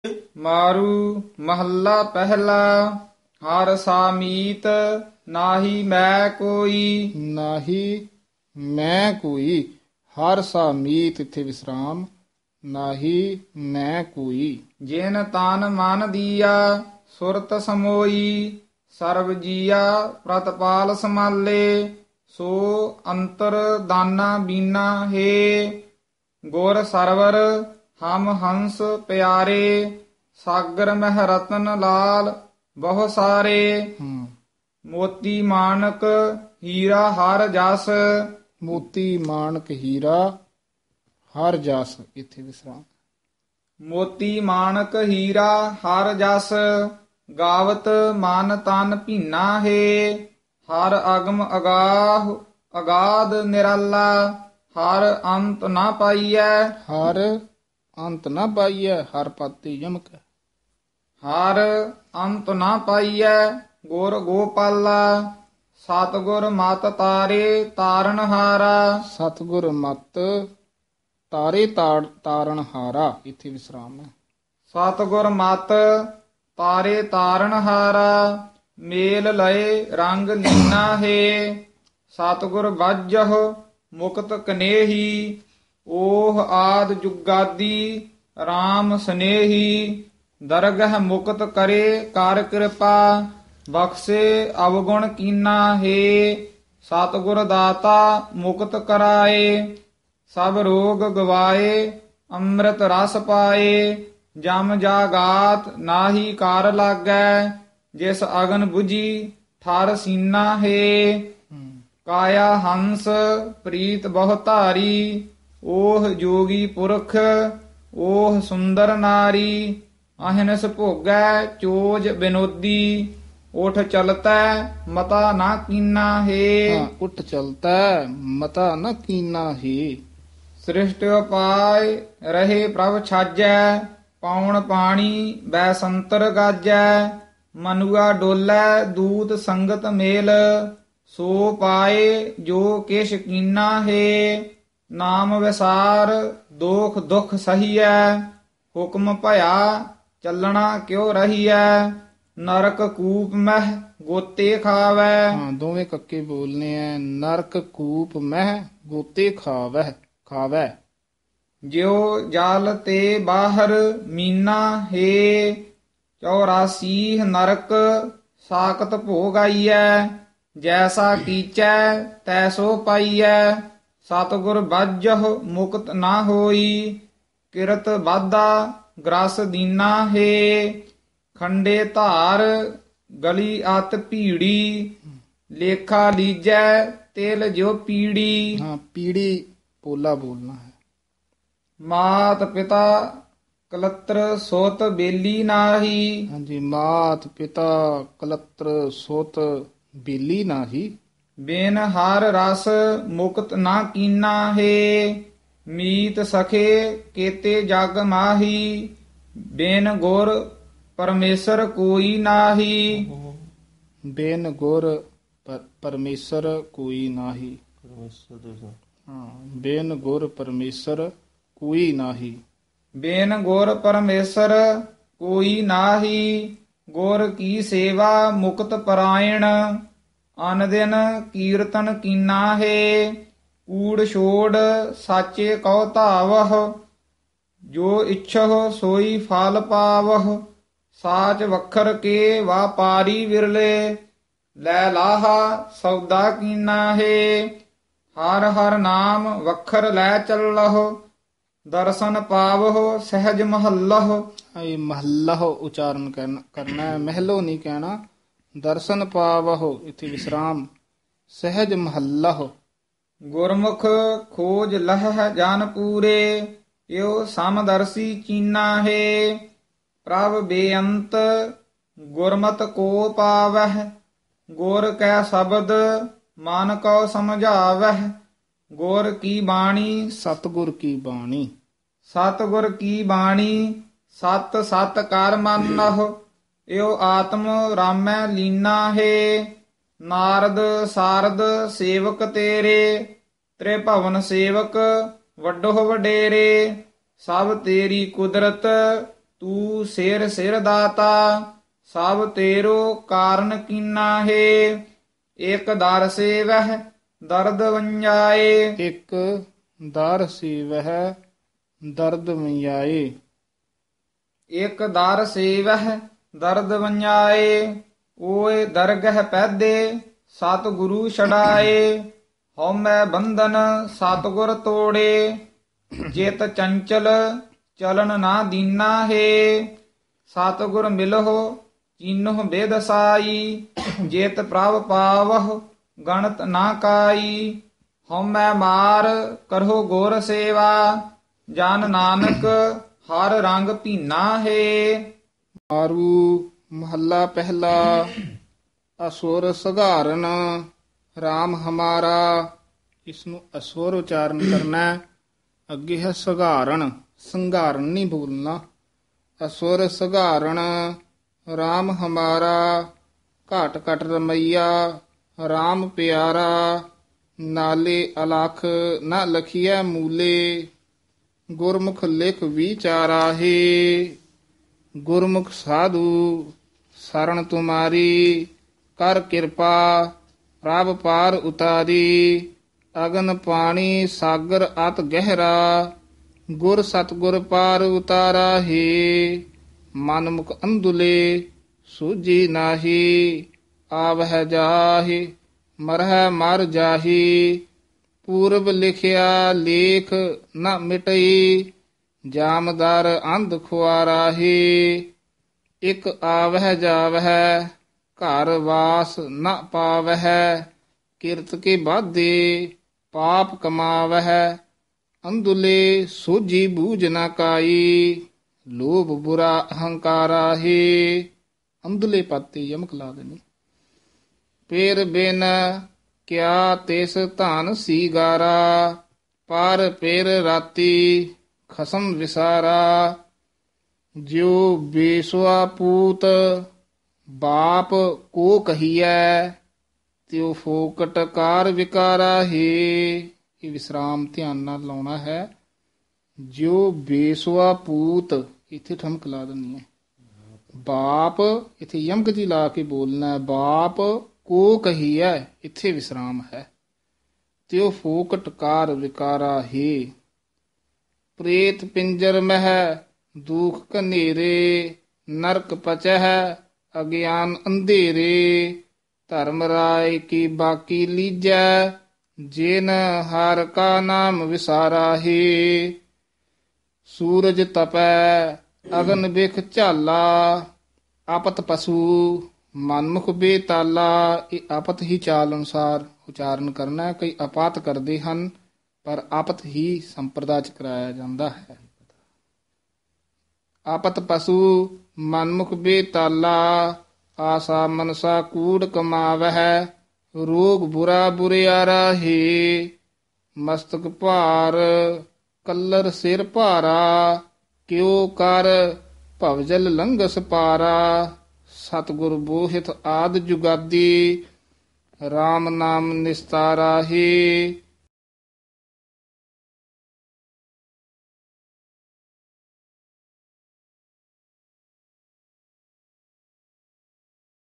ਮਾਰੂ ਮਹੱਲਾ ਪਹਿਲਾ। ਹਰ ਸਾਮੀਤ ਨਾਹੀ ਮੈਂ ਕੋਈ। ਨਾਹੀ ਮੈਂ ਕੋਈ। ਹਰ ਸਾ ਮੀਤ, ਇੱਥੇ ਵਿਸਰਾਮ। ਨਾਹੀ ਮੈਂ ਕੋਈ। ਜਿਨ ਤਨ ਮਨ ਦੀਆ ਸੁਰਤ ਸਮੋਈ। ਸਰਬ ਜੀਆ ਪ੍ਰਤਪਾਲ ਸਮਾਲੇ। ਸੋ ਅੰਤਰ ਦਾਨਾ ਬੀਨਾ ਹੈ। ਗੁਰ ਸਰਵਰ ਹਮ ਹੰਸ ਪਿਆਰੇ। ਸਾਗਰ ਮਹਿ ਰਤਨ ਲਾਲ ਬਹੁ ਸਾਰੇ। ਮੋਤੀ ਮਾਨਕ ਹੀਰਾ ਹਰ ਜਸ। ਮੋਤੀ ਮਾਣਕ ਹੀਰਾ ਹਰ ਜਸ, ਇੱਥੇ ਵਿਸਰਾਮ। ਮੋਤੀ ਮਾਨਕ ਹੀਰਾ ਹਰ ਜਸ। ਗਾਵਤ ਮਨ ਤਨ ਭੀਨਾ ਹੈ। ਹਰ ਅਗਮ ਅਗਾਹ ਅਗਾਧ ਨਿਰਾਲਾ। ਹਰ ਅੰਤ ਨਾ ਪਾਈਐ। ਹਰ ਅੰਤ ਨਾ ਪਾਈਐ, ਹਰ ਪਾਤੀ ਯਮਕ ਹੈ। ਹਰ ਅੰਤ ਨਾ ਪਾਈਐ ਗੁਰ ਗੋਪਾਲਾ। ਸਤਿਗੁਰ ਮਤ ਤਾਰੇ ਤਾਰਨ ਹਾਰਾ। ਸਤਿਗੁਰ ਮਤ ਤਾਰੇ ਤਾਰਨ ਹਾਰਾ, ਇੱਥੇ ਵਿਸਰਾਮ ਹੈ। ਸਤਿਗੁਰ ਮਤ ਤਾਰੇ ਤਾਰਨ ਹਾਰਾ। ਮੇਲ ਲਏ ਰੰਗ ਲੀਨਾ ਹੈ। ਸਤਿਗੁਰ ਬਾਝਹੁ ਮੁਕਤ ਕਨੇਹੀ। ਓਹ ਆਦ ਜੁਗਾਦੀ RAM ਸਨੇਹੀ। ਦਰਗਹ ਮੁਕਤ ਕਰੇ ਕਰ ਕਿਰਪਾ। ਬਖਸ਼ੇ ਅਵਗੁਣ ਕੀਨਾ ਹੈ। ਸਤਿਗੁਰ ਦਾਤਾ ਮੁਕਤ ਕਰਾਏ। ਸਭ ਰੋਗ ਗਵਾਏ ਅੰਮ੍ਰਿਤ ਰਸ ਪਾਏ। ਜਮ ਜਾਗਾਤ ਨਾਹੀ ਕਾਰ ਲਾਗੈ। ਜਿਸ ਅਗਨ 부ਜੀ ਠਰ ਸੀਨਾ ਹੈ। ਕਾਇਆ ਹੰਸ ਪ੍ਰੀਤ ਬਹੁ ਧਾਰੀ। ਓਹ ਜੋਗੀ ਪੁਰਖ ਓਹ ਸੁੰਦਰ ਨਾਰੀ। ਅਹਨਸ ਭੋਗੈ ਚੋਜ ਬਿਨੋਦੀ। ਉਠ ਚਲਤੈ ਮਤਾ ਨਾ ਕੀਨਾ ਹੈ। ਉੱਠ ਚਲਤਾ ਮਤਾ ਨ ਕੀਨਾ ਹੀ। ਸ੍ਰਿਸ਼ਟ ਉਪਾਇ ਰਹੇ ਪ੍ਰਭ ਛਾਜੈ। ਪੌਣ ਪਾਣੀ ਬੈ ਸੰਤਰ ਗਾਜੈ। ਮਨੁਆ ਡੋਲੈ ਦੂਤ ਸੰਗਤ ਮੇਲ। ਸੋ ਪਾਏ ਜੋ ਕਿਛ ਕੀਨਾ ਹੈ। ਨਾਮ ਵਿਸਾਰ ਦੋਖ ਦੁਖ ਸਹੀਐ। ਹੁਕਮ ਭਇਆ ਚੱਲਣਾ ਕਿਉ ਰਹੀਐ। ਨਰਕ ਕੂਪ ਮਹਿ ਗੋਤੇ ਖਾਵੈ। ਦੋਵੇਂ ਕੱਕੇ ਬੋਲਨੇ ਐ। ਨਰਕ ਕੂਪ ਮਹਿ ਗੋਤੇ ਖਾਵੈ। ਜਿਉ ਜਲ ਤੇ ਬਾਹਰ ਮੀਨਾ ਹੈ। 84 ਨਰਕ ਸਾਕਤ ਭੋਗ ਆਈਐ। ਜੈਸਾ ਕੀਚੈ ਤੈਸੋ ਪਾਈਐ। ਸਤਿਗੁਰ ਬਾਝਹੁ ਮੁਕਤ ਨਾ ਹੋਈ। ਕਿਰਤ ਬਾਧਾ ਗ੍ਰਸ ਦੀਨਾ ਹੈ। ਖੰਡੇ ਧਾਰ ਗਲੀ ਅਤ ਭੀੜੀ। ਲੇਖਾ ਲੀਜੈ ਤਿਲ ਜੋ ਪੀੜੀ। ਪੀੜੀ ਪੋਲਾ ਬੋਲਣਾ ਹੈ। ਮਾਤ ਪਿਤਾ ਕਲਤਰ ਸੋਤ ਬੇਲੀ ਨਾਹੀ। ਹਾਂਜੀ, ਮਾਤ ਪਿਤਾ ਕਲਤਰ ਸੋਤ ਬੇਲੀ ਨਾਹੀ। ਬਿਨ ਹਰ ਰਸ ਮੁਕਤ ਨਾ ਕੀਨਾ ਹੈ। ਮੀਤ ਸਖੇ ਕੇਤੇ ਜਗ ਮਾਹੀ। ਬਿਨ ਗੁਰ ਪਰਮੇਸ਼ਰ ਕੋਈ ਨਾਹੀ। ਬਿਨ ਗੁਰ ਪਰਮੇਸ਼ਰ ਕੋਈ ਨਾਹੀ। ਬਿਨ ਗੁਰ ਪਰਮੇਸ਼ਰ ਕੋਈ ਨਾਹੀ। ਬਿਨ ਗੁਰ ਪਰਮੇਸ਼ਰ ਕੋਈ ਨਾਹੀ। ਗੁਰ ਕੀ ਸੇਵਾ ਮੁਕਤ ਪਰਾਇਣ। ਅਨ ਦਿਨ ਕੀਰਤਨ ਕੀਨਾ ਹੈ। ਕੂੜ ਛੋੜ ਸਾਚੇ ਕਉ ਧਾਵਹੁ। ਜੋ ਇੱਛਹੁ ਸੋਈ ਫਲ ਪਾਵਹੁ। ਸਾਚ ਵਖਰ ਕੇ ਵਾਪਾਰੀ ਵਿਰਲੇ। ਲੈ ਲਾਹਾ ਸੌਦਾ ਕੀਨਾ ਹੈ। ਹਰ ਹਰ ਨਾਮ ਵਖਰ ਲੈ ਚੱਲਹੁ। ਦਰਸ਼ਨ ਪਾਵਹੁ ਸਹਿਜ ਮਹੱਲਹੁ। ਇਹ ਮਹੱਲਾ ਉਚਾਰਨ ਕਰਨਾ ਹੈ, ਮਹਿਲੋ ਨਹੀਂ ਕਹਿਣਾ। ਦਰਸ਼ਨ ਪਾਵਹੁ, ਇੱਥੇ ਵਿਸਰਾਮ। ਸਹਿਜ ਮਹੱਲਾ। ਗੁਰਮੁਖ ਖੋਜ ਲਹਿ ਜਨ ਪੂਰੇ। ਇਉ ਸਮਦਰਸੀ ਚੀਨਾ ਹੈ। ਪ੍ਰਭ ਬੇਅੰਤ ਗੁਰਮਤ ਕੋ ਪਾਵਹਿ। ਗੁਰ ਕੈ ਸ਼ਬਦ ਮਨ ਕਉ ਸਮਝਾਵਹਿ। ਗੁਰ ਕੀ ਬਾਣੀ ਸਤਿਗੁਰ ਕੀ ਬਾਣੀ। ਸਤਿਗੁਰ ਕੀ ਬਾਣੀ ਸਤ ਸਤ ਕਰ ਮੰਨਹੁ। ਇਉ ਆਤਮ ਰਾਮੈ ਲੀਨਾ ਹੈ। ਨਾਰਦ ਸਾਰਦ ਸੇਵਕ ਤੇਰੇ। ਤ੍ਰਿਭਵਨ ਸੇਵਕ ਵੱਡੋ ਵਡੇਰੇ। ਸਭ ਤੇਰੀ ਕੁਦਰਤ ਤੂੰ ਸਿਰ ਸਿਰ ਦਾਤਾ ਸਭ ਤੇਰੋ ਕਾਰਨ ਕੀਨਾ ਹੈ। ਇਕ ਦਰ ਸੇਵਹਿ ਦਰਦ ਵੰਜਾਏ। ਇੱਕ ਦਰ ਸੀਵਹਿ ਦਰਦ ਮਿਆਏ। ਇਕ ਦਰ ਸੇਵਹਿ ਦਰਦ ਵੰਜਾਏ। ਓਏ ਦਰਗਹਿ ਪੈਦੇ ਸਤ ਗੁਰੂ ਛਡਾਏ। ਹਉਮੈ ਬੰਧਨ ਸਤਿਗੁਰ ਤੋੜੇ। ਜਿਤ ਚੰਚਲ ਚਲਨ ਨਾ ਦੀਨਾ ਹੈ। ਸਤਿਗੁਰ ਮਿਲਹੁ ਚੀਨਹੁ ਬੇਦ ਸਾਈ। ਜਿਤ ਪ੍ਰਭ ਪਾਵਹੁ ਗਣਤ ਨਾ ਕਾਈ। ਹਉਮੈ ਮਾਰ ਕਰਹੁ ਗੁਰ ਸੇਵਾ। ਜਨ ਨਾਨਕ ਹਰ ਰੰਗ ਭੀਨਾ ਹੈ। ਮਾਰੂ ਮਹੱਲਾ ਪਹਿਲਾ। ਅਸੁਰ ਸਧਾਰਨ RAM ਹਮਾਰਾ। ਇਸ ਨੂੰ ਅਸੁਰ ਉਚਾਰਨ ਕਰਨਾ ਹੈ। ਅੱਗੇ ਹੈ ਸਧਾਰਨ, ਸੰਘਾਰਨ ਨਹੀਂ ਬੋਲਣਾ। ਅਸੁਰ ਸਧਾਰਨ RAM ਹਮਾਰਾ। ਘਾਟ ਘਟ ਰਮਈਆ RAM ਪਿਆਰਾ। ਨਾਲੇ ਅਲਖ ਨਾ ਲਖੀਐ ਮੂਲੇ। ਗੁਰਮੁਖ ਲਿਖ ਵਿਚਾਰਾ ਹੈ। ਗੁਰਮੁਖ ਸਾਧੂ ਸਰਣ ਤੁਮਾਰੀ। ਕਰ ਕਿਰਪਾ ਪ੍ਰਭ ਪਾਰ ਉਤਾਰੀ। ਅਗਨ ਪਾਣੀ ਸਾਗਰ ਅਤ ਗਹਿਰਾ। ਗੁਰ ਸਤਗੁਰ ਪਾਰ ਉਤਾਰਾ ਹੈ। ਮਨ ਮੁਖ ਅੰਧੁਲੇ ਸੂਝੀ ਨਾਹੀ। ਆਵਹਿ ਜਾਹਿ ਮਰਹਿ ਮਰ ਜਾਹੀ। ਪੂਰਬ ਲਿਖਿਆ ਲੇਖ ਨ ਮਿਟਈ। ਜਾਮਦਰ ਅੰਧ ਖੁਆਰਾ ਹੈ। ਇਕ ਆਵਹਿ ਜਾਵਹਿ ਘਰ ਵਾਸ ਨ ਪਾਵਹਿ। ਕਿਰਤ ਕੇ ਬਾਧੇ ਪਾਪ ਕਮਾਵਹਿ। ਅੰਧੁਲੇ ਸੋਝੀ ਬੂਝ ਨ ਕਾਈ। ਲੋਭ ਬੁਰਾ ਅਹੰਕਾਰਾ ਹੈ। ਅੰਧੁਲੇ ਪਦ ਤੇ ਯਮਕ ਲਾ ਦੇਣੀ। ਪੇਰ ਬਿਨ ਕਿਆ ਤਿਸ ਧਨ ਸੀਗਾਰਾ। ਪਰ ਪੇਰ ਰਾਤੀ ਖਸਮ ਵਿਸਾਰਾ। ਜਿਉ ਬੇਸੁਆ ਪੂਤ ਬਾਪ ਕੋ ਕਹੀਐ। ਤਿਉ ਫੋਕਟ ਕਾਰ ਵਿਕਾਰਾ ਹੈ। ਇਹ ਵਿਸਰਾਮ ਧਿਆਨ ਨਾਲ ਲਾਉਣਾ ਹੈ। ਜਿਉ ਬੇਸੁਆ ਪੂਤ ਇੱਥੇ ਠਮਕ ਲਾ ਦੇਣੀ ਹੈ। ਬਾਪ ਇੱਥੇ ਯਮਕ ਜੀ ਲਾ ਕੇ ਬੋਲਣਾ ਹੈ। ਬਾਪ ਕੋ ਕਹੀਐ ਇੱਥੇ ਵਿਸਰਾਮ ਹੈ। ਤਿਉ ਫੋਕਟ ਕਾਰ ਵਿਕਾਰਾ ਹੈ। ਪ੍ਰੇਤ ਪਿੰਜਰ ਮਹਿ ਦੁਖ ਘਨੇਰੇ। ਨਰਕ ਪਚਹਿ ਅਗਿਆਨ ਅੰਧੇਰੇ। ਧਰਮ ਰਾਏ ਕੀ ਬਾਕੀ ਲੀਜੈ। ਜਿਨ ਹਰ ਕਾ ਨਾਮ ਵਿਸਾਰਾ ਹੈ। ਸੂਰਜ ਤਪੈ ਅਗਨ ਬਿਖ ਝਾਲਾ। ਆਪਤ ਪਸ਼ੂ ਮਨਮੁਖ ਬੇਤਾਲਾ। ਇਹ ਆਪਤ ਹੀ ਚਾਲ ਅਨੁਸਾਰ ਉਚਾਰਨ ਕਰਨਾ। ਕਈ ਆਪਾਤ ਕਰਦੇ ਹਨ ਪਰ ਆਪਤ ਹੀ ਸੰਪਰਦਾ ਚ ਕਰਾਇਆ ਜਾਂਦਾ ਹੈ। ਆਪਤ ਪਸ਼ੂ ਮਨਮੁਖ ਬੇਤਾਲਾ। ਆਸਾ ਮਨਸਾ ਕੂੜ ਕਮਾਵਹਿ। ਰੋਗ ਬੁਰਾ ਬੁਰਿਆਰਾ ਹੈ। ਮਸਤਕ ਭਾਰ ਕੱਲਰ ਸਿਰ ਭਾਰਾ। ਕਿਉ ਕਰ ਭਵਜਲ ਲੰਘਸ ਪਾਰਾ। ਸਤਿਗੁਰ ਬੋਹਿਤ ਆਦ ਜੁਗਾਦੀ। RAM ਨਾਮ ਨਿਸਤਾਰਾ ਹੈ।